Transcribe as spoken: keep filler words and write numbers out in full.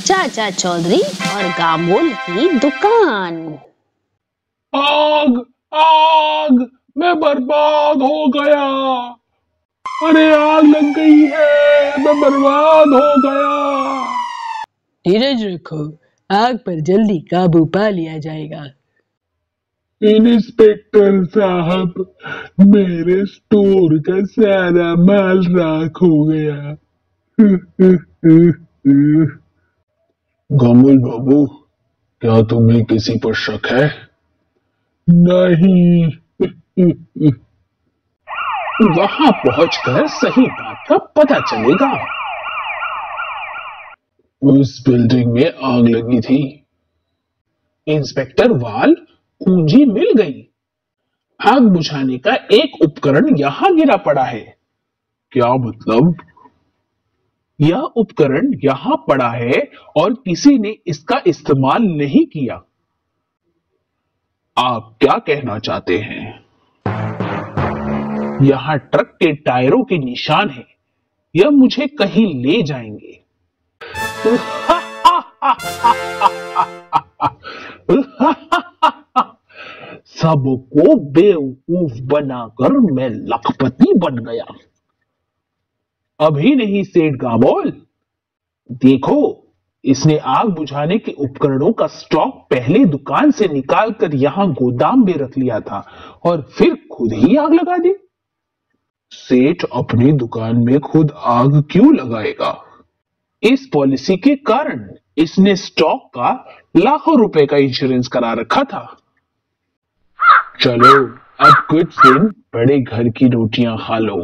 चाचा चौधरी और गामोल की दुकान। आग आग, मैं बर्बाद हो गया। अरे आग लग गई है, मैं बर्बाद हो गया। धीरज रखो, आग पर जल्दी काबू पा लिया जाएगा। इंस्पेक्टर साहब, मेरे स्टोर का सारा माल राख हो गया। गामोल बाबू, क्या तुम्हें किसी पर शक है? नहीं। वहां पहुंचकर सही बात का पता चलेगा। उस बिल्डिंग में आग लगी थी। इंस्पेक्टर वाल, कुंजी मिल गई। आग बुझाने का एक उपकरण यहां गिरा पड़ा है। क्या मतलब? यह उपकरण यहां पड़ा है और किसी ने इसका इस्तेमाल नहीं किया। आप क्या कहना चाहते हैं? यहां ट्रक के टायरों के निशान हैं। यह मुझे कहीं ले जाएंगे। सबको बेवकूफ बनाकर मैं लखपति बन गया। अभी नहीं सेठ गामोल, देखो, इसने आग बुझाने के उपकरणों का स्टॉक पहले दुकान से निकालकर यहां गोदाम में रख लिया था और फिर खुद ही आग लगा दी। सेठ अपनी दुकान में खुद आग क्यों लगाएगा? इस पॉलिसी के कारण इसने स्टॉक का लाखों रुपए का इंश्योरेंस करा रखा था। चलो, अब कुछ दिन बड़े घर की रोटियां खा लो।